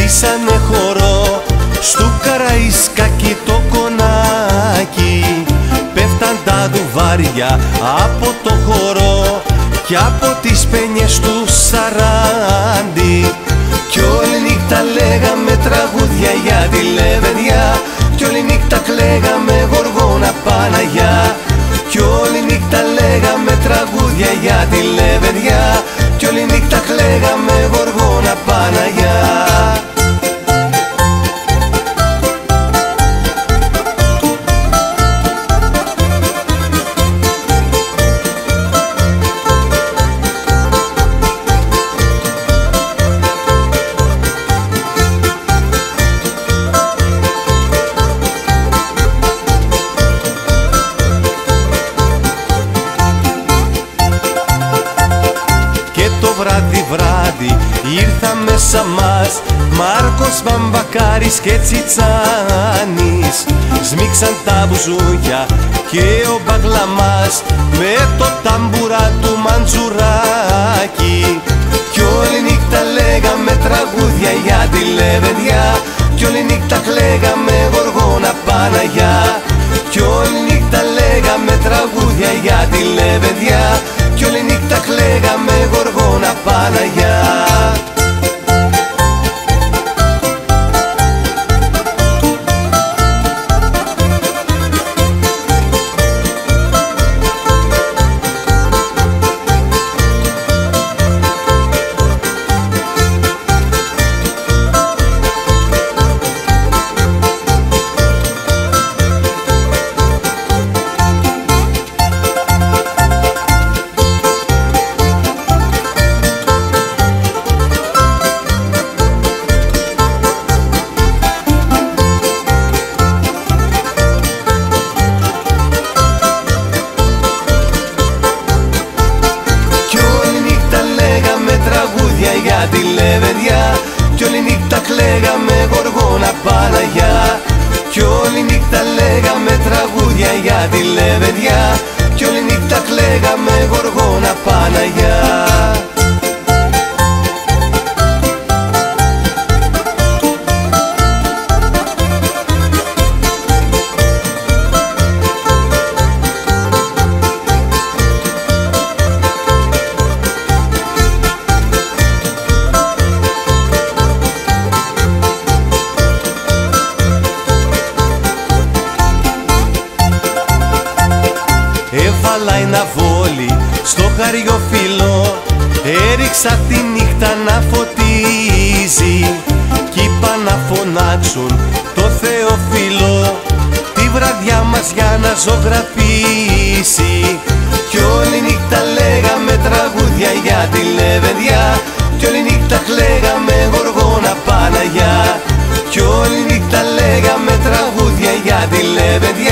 στήσανε χορό στου Καραϊσκάκι το κονάκι. Πέφταν τα ντουβάρια από το χορό κι από τις πένιες του σαράντι. Κι όλη νύχτα λέγαμε τραγούδια για τη λεβεδιά, κι όλη νύχτα κλαίγαμε Γοργόνα Παναγιά. Κι όλη νύχτα λέγαμε τραγούδια για τη λεβεδιά, κι όλη νύχτα κλαίγαμε Γοργόνα Παναγιά. Βράδυ ήρθα μέσα μας Μάρκος Βαμβακάρης και Τσιτσάνης. Σμίξαν τα μπουζούκια και ο Μπαγλαμάς με το ταμπουρά του Μαντζουράκι. Κι όλη νύχτα λέγαμε τραγούδια για τη λεβεδιά, κι όλη νύχτα κλαίγαμε Γοργόνα Παναγιά. Κι όλη νύχτα λέγαμε τραγούδια για τη λεβεδιά, κι όλη νύχτα κλαίγαμε Γοργόνα Παναγιά. Για τη λεβεδιά, κι όλη νύχτα κλαίγαμε Γοργόνα Παναγιά. Κι όλη νύχτα λέγαμε τραγούδια για τη λεβεδιά, κι όλη νύχτα κλαίγαμε Γοργόνα Παναγιά. Έβαλα ένα βόλι στο χαριοφύλλο, έριξα τη νύχτα να φωτίζει κι είπα να φωνάξουν το Θεοφύλλο τη βραδιά μας για να ζωγραφίσει. Κι όλη νύχτα λέγαμε τραγούδια για τη λεβεδιά, κι όλη νύχτα κλαίγαμε Γοργόνα Παναγιά. Κι όλη νύχτα λέγαμε τραγούδια για τη λεβεδιά,